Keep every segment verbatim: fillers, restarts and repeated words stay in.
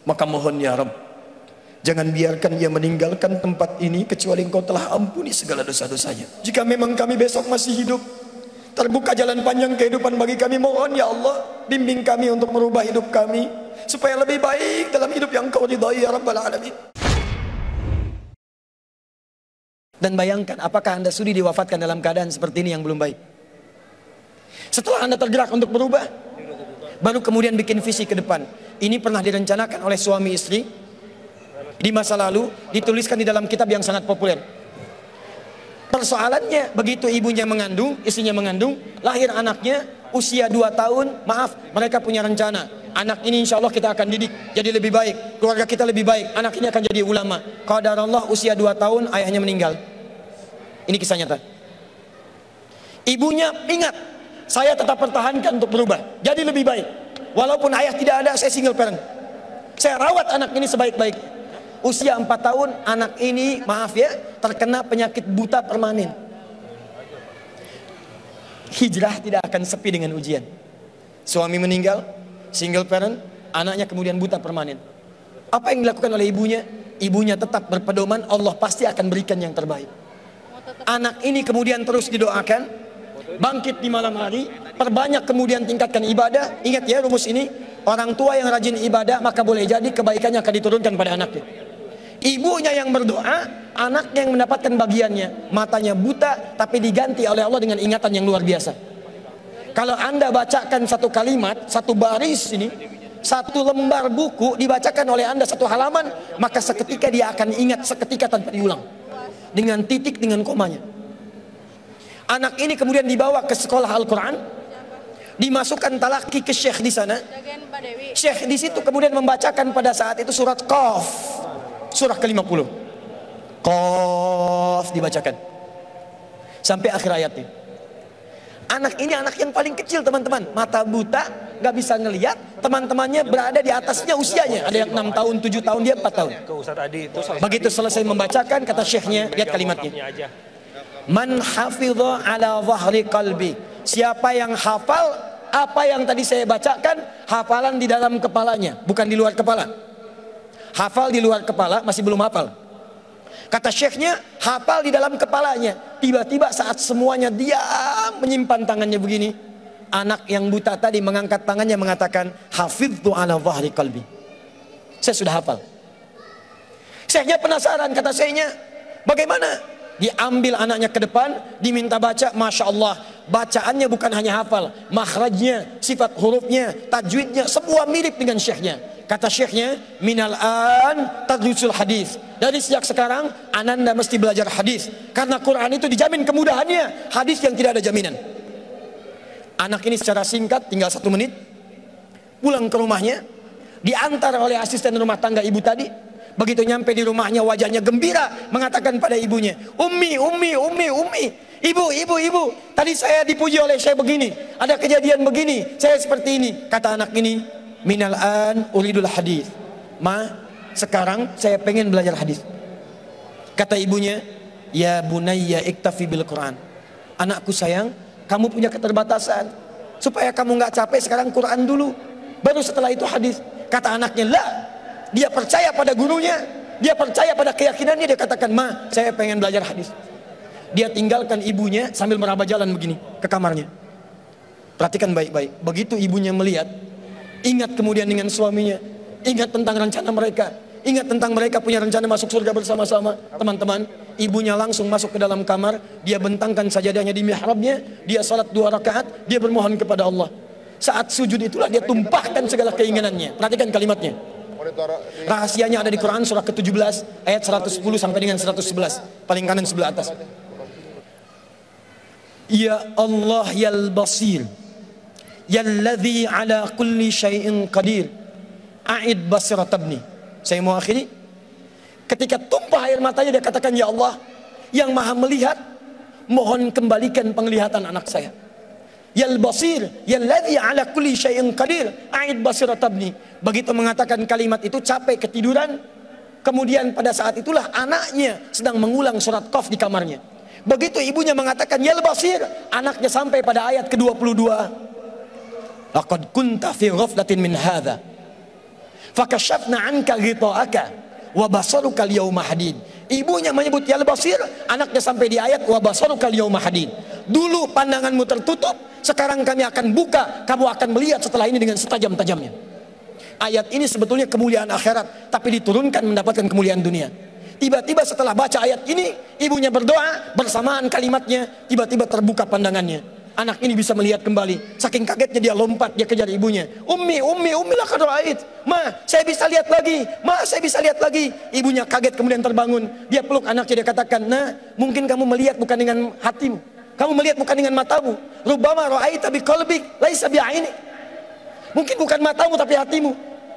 Maka mohon ya Rabb, jangan biarkan ia meninggalkan tempat ini kecuali Engkau telah ampuni segala dosa-dosanya. Jika memang kami besok masih hidup, terbuka jalan panjang kehidupan bagi kami, mohon ya Allah, bimbing kami untuk merubah hidup kami supaya lebih baik dalam hidup yang Kau ridhai ya Rabbal Alamin. Dan bayangkan, apakah Anda sudi diwafatkan dalam keadaan seperti ini yang belum baik? Setelah Anda tergerak untuk berubah, baru kemudian bikin visi ke depan. Ini pernah direncanakan oleh suami istri di masa lalu, dituliskan di dalam kitab yang sangat populer. Persoalannya, begitu ibunya mengandung, istrinya mengandung, lahir anaknya usia dua tahun, maaf, mereka punya rencana, anak ini insya Allah kita akan didik jadi lebih baik, keluarga kita lebih baik, anak ini akan jadi ulama. Qadarullah usia dua tahun ayahnya meninggal. Ini kisah nyata. Ibunya ingat, saya tetap pertahankan untuk berubah jadi lebih baik, walaupun ayah tidak ada, saya single parent, saya rawat anak ini sebaik-baiknya. Usia empat tahun anak ini, maaf ya, terkena penyakit buta permanen. Hijrah tidak akan sepi dengan ujian. Suami meninggal, single parent, anaknya kemudian buta permanen. Apa yang dilakukan oleh ibunya? Ibunya tetap berpedoman, Allah pasti akan berikan yang terbaik. Anak ini kemudian terus didoakan, bangkit di malam hari, perbanyak kemudian tingkatkan ibadah. Ingat ya rumus ini, orang tua yang rajin ibadah maka boleh jadi kebaikannya akan diturunkan pada anaknya. Ibunya yang berdoa, anaknya yang mendapatkan bagiannya. Matanya buta tapi diganti oleh Allah dengan ingatan yang luar biasa. Kalau Anda bacakan satu kalimat, satu baris ini, satu lembar buku dibacakan oleh Anda satu halaman, maka seketika dia akan ingat seketika tanpa diulang, dengan titik, dengan komanya. Anak ini kemudian dibawa ke sekolah Al-Quran, dimasukkan talaki ke syekh di sana. Syekh di situ kemudian membacakan pada saat itu surat Qaf, surah ke lima puluh. Qaf dibacakan sampai akhir ayatnya. Anak ini anak yang paling kecil teman-teman, mata buta, gak bisa ngelihat. Teman-temannya berada di atasnya usianya, ada yang enam tahun, tujuh tahun, dia empat tahun. Begitu selesai membacakan, kata syekhnya, lihat kalimatnya, man hafidha ala zahri qalbi, siapa yang hafal apa yang tadi saya bacakan, hafalan di dalam kepalanya, bukan di luar kepala. Hafal di luar kepala masih belum hafal. Kata syekhnya, hafal di dalam kepalanya. Tiba-tiba saat semuanya diam menyimpan tangannya begini, anak yang buta tadi mengangkat tangannya mengatakan, hafidhu ala zahri qalbi, saya sudah hafal. Syekhnya penasaran, kata syekhnya, bagaimana? Diambil anaknya ke depan, diminta baca, masya Allah, bacaannya bukan hanya hafal, makhrajnya, sifat hurufnya, tajwidnya, semua mirip dengan syekhnya. Kata syekhnya, minal an tadrusul hadis, dari sejak sekarang ananda mesti belajar hadis, karena Quran itu dijamin kemudahannya, hadis yang tidak ada jaminan. Anak ini secara singkat, tinggal satu menit, pulang ke rumahnya, diantar oleh asisten rumah tangga ibu tadi. Begitu nyampe di rumahnya, wajahnya gembira, mengatakan pada ibunya, Ummi, Ummi, Ummi, Ummi, ibu, ibu, ibu, tadi saya dipuji oleh saya begini, ada kejadian begini, saya seperti ini. Kata anak ini, minal an uridul hadis, ma, sekarang saya pengen belajar hadis. Kata ibunya, ya bunayya iktafi bil Quran, anakku sayang, kamu punya keterbatasan, supaya kamu nggak capek sekarang Quran dulu, baru setelah itu hadis. Kata anaknya, lah, dia percaya pada gurunya, dia percaya pada keyakinannya, dia katakan, ma, saya pengen belajar hadis. Dia tinggalkan ibunya sambil meraba jalan begini ke kamarnya. Perhatikan baik-baik, begitu ibunya melihat, ingat kemudian dengan suaminya, ingat tentang rencana mereka, ingat tentang mereka punya rencana masuk surga bersama-sama. Teman-teman, ibunya langsung masuk ke dalam kamar, dia bentangkan sajadahnya di mihrabnya, dia salat dua rakaat, dia bermohon kepada Allah. Saat sujud itulah dia tumpahkan segala keinginannya. Perhatikan kalimatnya. Rahasianya ada di Quran surah ke tujuh belas ayat seratus sepuluh sampai dengan seratus sebelas, paling kanan sebelah atas. Ya Allah yal basir, yalladzi ala kulli syai'in qadir, a'id basirat ibni. Saya mau akhiri. Ketika tumpah air matanya dia katakan, ya Allah yang maha melihat, mohon kembalikan penglihatan anak saya. Yal basir, yalladzi ala kulli syai'in qadir, a'id basirat ibni. Begitu mengatakan kalimat itu, capek ketiduran. Kemudian pada saat itulah anaknya sedang mengulang surat Qaf di kamarnya. Begitu ibunya mengatakan yal basir, anaknya sampai pada ayat ke dua puluh dua. Laqad kunta fi ghaflatin min hadza fakashafna anka ghita'aka wa basaruka al-yawma hadid. Ibunya menyebut ya Basir, anaknya sampai di ayat wa basaruka al-yawma hadid. Dulu pandanganmu tertutup, sekarang kami akan buka, kamu akan melihat setelah ini dengan setajam-tajamnya. Ayat ini sebetulnya kemuliaan akhirat, tapi diturunkan mendapatkan kemuliaan dunia. Tiba-tiba setelah baca ayat ini, ibunya berdoa, bersamaan kalimatnya, tiba-tiba terbuka pandangannya. Anak ini bisa melihat kembali. Saking kagetnya dia lompat, dia kejar ibunya. Ummi, ummi, ummi laqad ra'ait. Ma, saya bisa lihat lagi. Ma, saya bisa lihat lagi. Ibunya kaget kemudian terbangun. Dia peluk anaknya, dia katakan, "Nah, mungkin kamu melihat bukan dengan hatimu. Kamu melihat bukan dengan matamu. Rubbama ra'aita biqalbik, laisa bi'ainik." Mungkin bukan matamu tapi hatimu.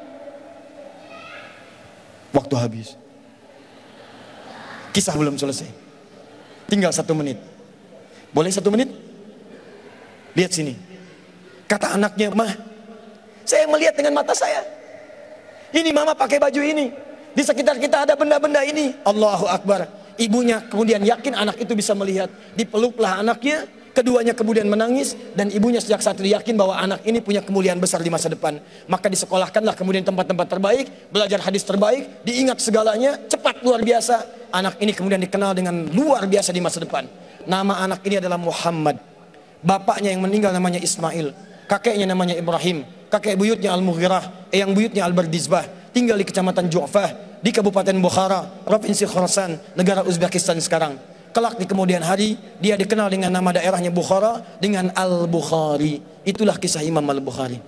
Waktu habis. Kisah belum selesai. Tinggal satu menit. Boleh satu menit? Lihat sini. Kata anaknya, "Mah, saya melihat dengan mata saya. Ini mama pakai baju ini. Di sekitar kita ada benda-benda ini." Allahu Akbar. Ibunya kemudian yakin anak itu bisa melihat. Dipeluklah anaknya. Keduanya kemudian menangis. Dan ibunya sejak saat itu yakin bahwa anak ini punya kemuliaan besar di masa depan. Maka disekolahkanlah kemudian tempat-tempat terbaik. Belajar hadis terbaik. Diingat segalanya. Cepat luar biasa. Anak ini kemudian dikenal dengan luar biasa di masa depan. Nama anak ini adalah Muhammad. Bapaknya yang meninggal namanya Ismail. Kakeknya namanya Ibrahim. Kakek buyutnya Al-Mughirah. Eyang buyutnya Al-Bardizbah. Tinggal di kecamatan Ju'fah, di Kabupaten Bukhara, Provinsi Khorasan, negara Uzbekistan sekarang. Kelak di kemudian hari, dia dikenal dengan nama daerahnya Bukhara, dengan Al-Bukhari. Itulah kisah Imam Al-Bukhari.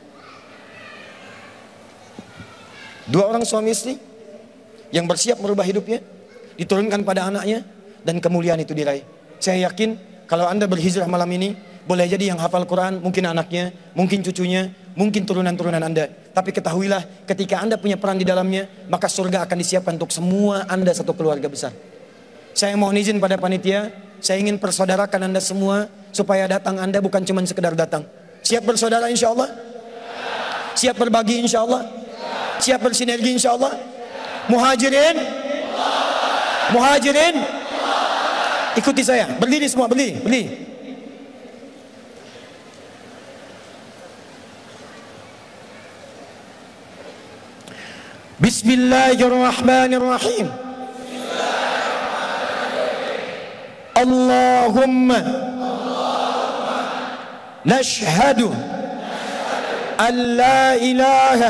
Dua orang suami istri yang bersiap merubah hidupnya, diturunkan pada anaknya, dan kemuliaan itu diraih. Saya yakin kalau Anda berhijrah malam ini, boleh jadi yang hafal Quran mungkin anaknya, mungkin cucunya, mungkin turunan-turunan Anda. Tapi ketahuilah, ketika Anda punya peran di dalamnya, maka surga akan disiapkan untuk semua Anda satu keluarga besar. Saya mohon izin pada panitia, saya ingin persaudarakan Anda semua, supaya datang Anda bukan cuma sekedar datang. Siap bersaudara insya Allah? Siap berbagi insya Allah? Siap bersinergi insya Allah? Muhajirin? Muhajirin? Ikuti saya, berdiri semua, berdiri, berdiri. Bismillahirrahmanirrahim. Allahumma nashhadu an la ilaha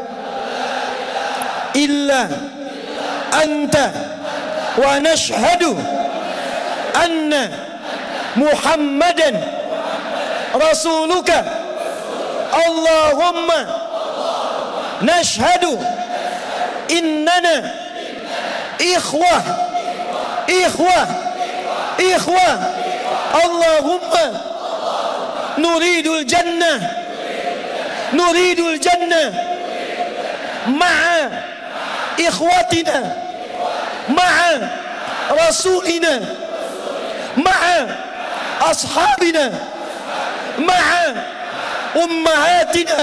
illa anta wa nashhadu anna Muhammadan rasuluka. Allahumma nashhadu innana ikhwah ikhwah ikhwah. Allahumma nuridul jannah nuridul jannah ma'a ikhwatina ma'a rasulina ma'a ashabina ma'a ummahatina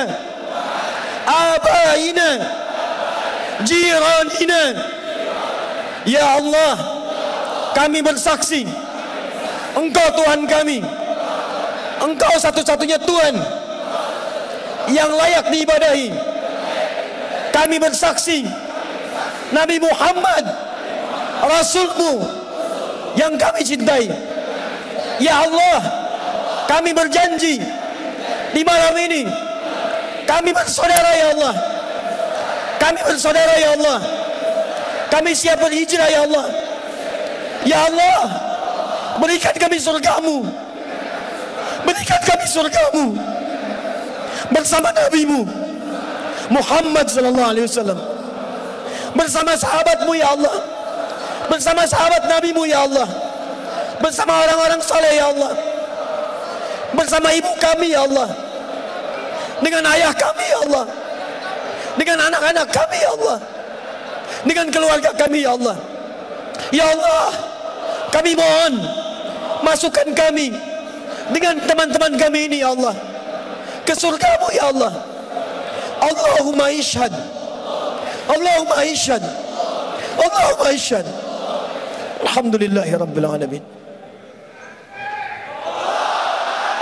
abaina jiranina. Ya Allah, kami bersaksi Engkau Tuhan kami, Engkau satu-satunya Tuhan yang layak diibadahi. Kami bersaksi Nabi Muhammad Rasulmu yang kami cintai. Ya Allah, kami berjanji di malam ini kami bersaudara ya Allah. Kami bersaudara ya Allah. Kami siap berhijrah ya Allah. Ya Allah, berikan kami surgamu. Berikan kami surgamu bersama Nabi-Mu Muhammad sallallahu alaihi wasallam, bersama sahabat-Mu ya Allah, bersama sahabat Nabi-Mu ya Allah, bersama orang-orang saleh ya Allah, bersama ibu kami ya Allah, dengan ayah kami ya Allah, dengan anak-anak kami ya Allah, dengan keluarga kami ya Allah. Ya Allah, kami mohon masukkan kami dengan teman-teman kami ini ya Allah ke surga-Mu ya Allah. Allahumma ishhad, Allahumma ishhad, Allahumma ishhad. Alhamdulillahi Rabbil Alamin.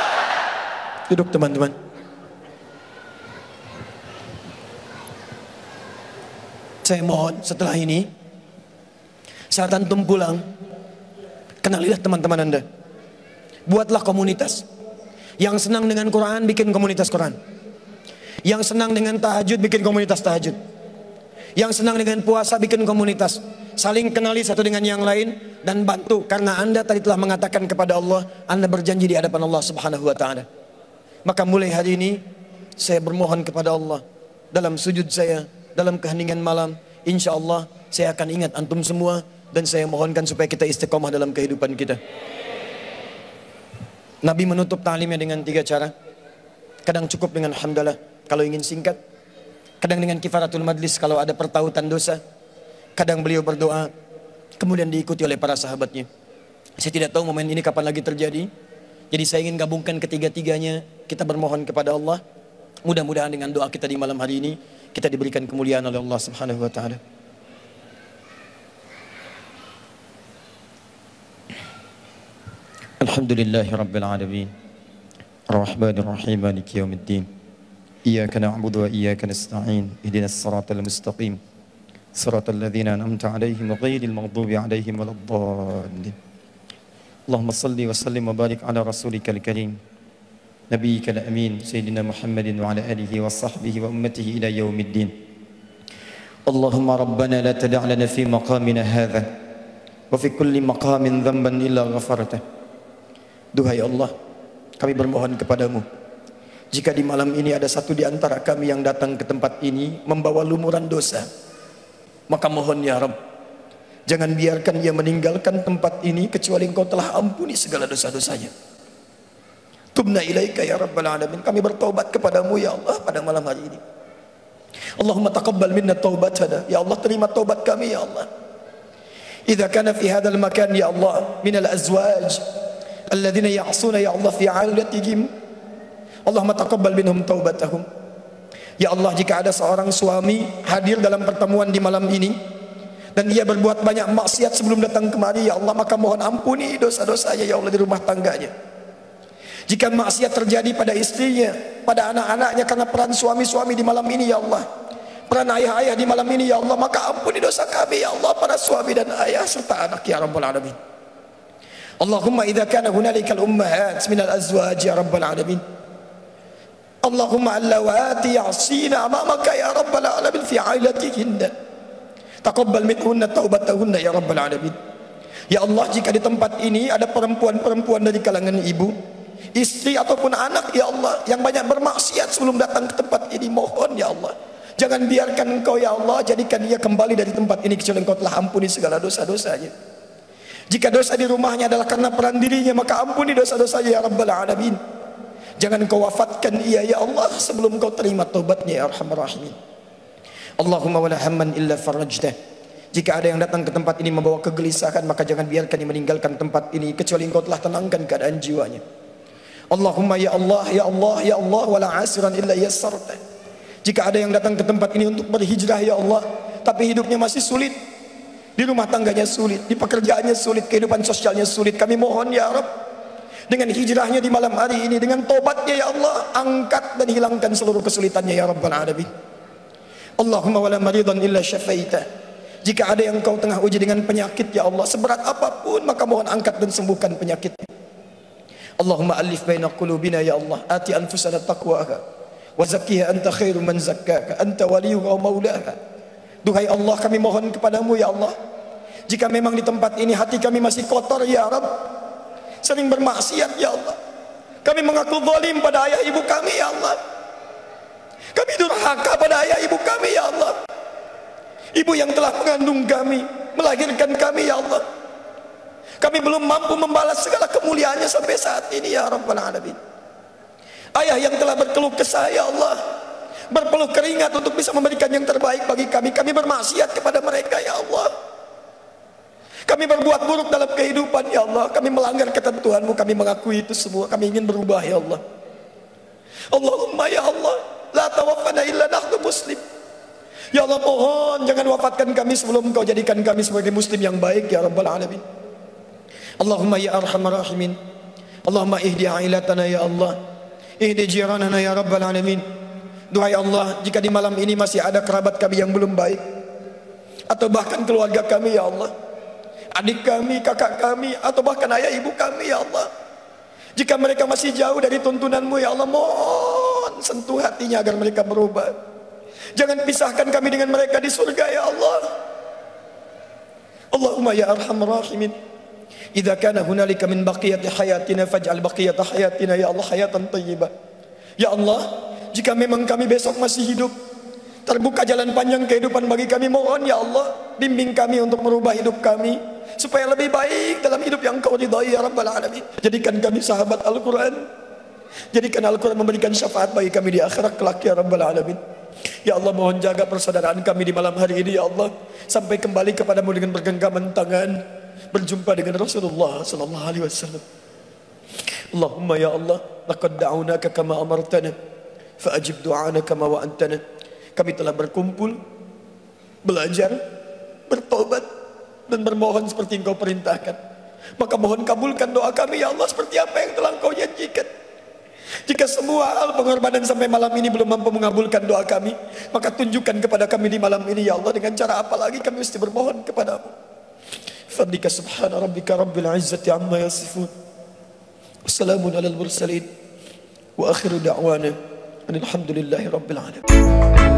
Duduk teman-teman. Saya mohon setelah ini, saat antum pulang, kenalilah teman-teman Anda. Buatlah komunitas. Yang senang dengan Quran, bikin komunitas Quran. Yang senang dengan tahajud, bikin komunitas tahajud. Yang senang dengan puasa, bikin komunitas. Saling kenali satu dengan yang lain dan bantu. Karena Anda tadi telah mengatakan kepada Allah, Anda berjanji di hadapan Allah Subhanahu wa Ta'ala. Maka mulai hari ini saya bermohon kepada Allah, dalam sujud saya, dalam keheningan malam, insya Allah saya akan ingat antum semua. Dan saya mohonkan supaya kita istiqomah dalam kehidupan kita. Nabi menutup ta'limnya dengan tiga cara. Kadang cukup dengan hamdalah kalau ingin singkat. Kadang dengan kifaratul majlis kalau ada pertautan dosa. Kadang beliau berdoa, kemudian diikuti oleh para sahabatnya. Saya tidak tahu momen ini kapan lagi terjadi. Jadi saya ingin gabungkan ketiga-tiganya. Kita bermohon kepada Allah. Mudah-mudahan dengan doa kita di malam hari ini, kita diberikan kemuliaan oleh Allah Subhanahu wa Ta'ala. Alhamdulillahi Rabbil Alamin, Ar-Rahmanir Rahim, Maliki Yawmiddin. Iyyaka na'budu wa iyyaka nasta'in. Ihdinas siratal mustaqim. Siratal ladzina an'amta 'alaihim ghairil maghdubi 'alaihim waladdallin. Allahumma shalli wa sallim wa barik 'ala rasulikal karim, nabiyyikal amin, sayyidina Muhammadin wa 'ala alihi wa sahbihi wa ummatihi ila yaumiddin. Allahumma rabbana la tada' lana fi maqamina hadha wa fi kulli maqamin dhanban illa ghafartah. Duhai Allah, kami bermohon kepadamu, jika di malam ini ada satu di antara kami yang datang ke tempat ini membawa lumuran dosa, maka mohon ya Rabb, jangan biarkan ia meninggalkan tempat ini kecuali Engkau telah ampuni segala dosa-dosanya. Tubna ilaika ya Rabbal Alamin, kami bertaubat kepadamu ya Allah pada malam hari ini. Allahumma taqabbal minna taubatana, ya Allah terima taubat kami ya Allah. Idza kana fi hadzal makan ya Allah minal azwaj alladzina ya'suna ya Allah fi 'ailatihim, Allahumma taqabbal minhum taubatahum. Ya Allah, jika ada seorang suami hadir dalam pertemuan di malam ini dan dia berbuat banyak maksiat sebelum datang kemari ya Allah, maka mohon ampuni dosa-dosanya ya Allah di rumah tangganya. Jika maksiat terjadi pada istrinya, pada anak-anaknya karena peran suami-suami di malam ini ya Allah, peran ayah-ayah di malam ini ya Allah, maka ampuni dosa kami ya Allah, para suami dan ayah serta anak ya Rabbal Alamin. Allahumma idza kana hunalikal ummahat minal azwaj ya Rabbal Alamin, Allahumma allawati ya'sina amamaka ya Rabbal Alamin fi 'ailatihinna, taqabbal minhunna taubatahunna ya Rabbal Alamin. Ya Allah, jika di tempat ini ada perempuan-perempuan dari kalangan ibu, istri ataupun anak ya Allah yang banyak bermaksiat sebelum datang ke tempat ini, mohon ya Allah, jangan biarkan Engkau ya Allah jadikan dia kembali dari tempat ini kecuali Engkau telah ampuni segala dosa-dosanya. Jika dosa di rumahnya adalah karena peran dirinya, maka ampuni dosa-dosanya ya Rabbal Alamin. Jangan Engkau wafatkan ia ya Allah sebelum Engkau terima taubatnya ya Arhamar Rahimin. Allahumma wala hamman illa farajtah, jika ada yang datang ke tempat ini membawa kegelisahan, maka jangan biarkan dia meninggalkan tempat ini kecuali Engkau telah tenangkan keadaan jiwanya. Allahumma ya Allah ya Allah ya Allah wala asiran illa yassarta, jika ada yang datang ke tempat ini untuk berhijrah ya Allah tapi hidupnya masih sulit, di rumah tangganya sulit, di pekerjaannya sulit, kehidupan sosialnya sulit, kami mohon ya Rabb, dengan hijrahnya di malam hari ini, dengan tobatnya ya Allah, angkat dan hilangkan seluruh kesulitannya ya Rabbal Alamin. Allahumma wala maridan illa syafaita, jika ada yang Engkau tengah uji dengan penyakit ya Allah, seberat apapun, maka mohon angkat dan sembuhkan penyakitnya. Allahumma alif baina qulubina ya Allah, ati anfusana taqwaha wa zakkiha anta khairu man zakkaka anta waliyuha wa maulaha. Duhai Allah, kami mohon kepadamu ya Allah, jika memang di tempat ini hati kami masih kotor ya Rabb, sering bermaksiat ya Allah, kami mengaku zalim pada ayah ibu kami ya Allah, kami durhaka pada ayah ibu kami ya Allah, ibu yang telah mengandung kami, melahirkan kami ya Allah, kami belum mampu membalas segala kemuliaannya sampai saat ini ya Rabbal Alamin. Ayah yang telah berkeluh kesah ya Allah, berpeluh keringat untuk bisa memberikan yang terbaik bagi kami, kami bermaksiat kepada mereka ya Allah, kami berbuat buruk dalam kehidupan ya Allah, kami melanggar ketentuan-Mu, kami mengakui itu semua, kami ingin berubah ya Allah. Allahumma ya Allah la tawaffana illa nahnu muslim, ya Allah mohon jangan wafatkan kami sebelum Engkau jadikan kami sebagai muslim yang baik ya Rabbal Alamin. Allahumma ya Arhamar Rahimin, Allahumma ihdi ailatana ya Allah, ihdi jiranana ya Rabbal Alamin. Duhai Allah, jika di malam ini masih ada kerabat kami yang belum baik, atau bahkan keluarga kami ya Allah, adik kami, kakak kami, atau bahkan ayah ibu kami ya Allah, jika mereka masih jauh dari tuntunanmu ya Allah, mohon sentuh hatinya agar mereka berubah. Jangan pisahkan kami dengan mereka di surga ya Allah. Allahumma ya arhamar rahimin, idza kana hunalika min baqiyati hayatina faj'al baqiyata hayatina ya Allah hayatan thayyibah. Ya Allah, jika memang kami besok masih hidup, terbuka jalan panjang kehidupan bagi kami, mohon ya Allah, bimbing kami untuk merubah hidup kami supaya lebih baik dalam hidup yang Kau ridhai ya Rabbal Alamin. Jadikan kami sahabat Al-Quran, jadikan Al-Quran memberikan syafaat bagi kami di akhirat kelak ya Rabbal Alamin. Ya Allah, mohon jaga persaudaraan kami di malam hari ini ya Allah, sampai kembali kepadamu dengan bergenggaman tangan, berjumpa dengan Rasulullah sallallahu alaihi wasallam. Allahumma ya Allah, laqad da'unaka kama amartana fa'ajib du'ana kama wa'antana. Kami telah berkumpul, belajar, bertobat, dan bermohon seperti Engkau perintahkan. Maka mohon kabulkan doa kami ya Allah seperti apa yang telah Engkau janjikan. Jika semua hal pengorbanan sampai malam ini belum mampu mengabulkan doa kami, maka tunjukkan kepada kami di malam ini ya Allah, dengan cara apa lagi kami mesti bermohon kepadamu. Fadlika subhana rabbika rabbil izzati amma yasifun, wassalamun alal mursalin, wa akhiru da'wana alhamdulillahi rabbil alamin.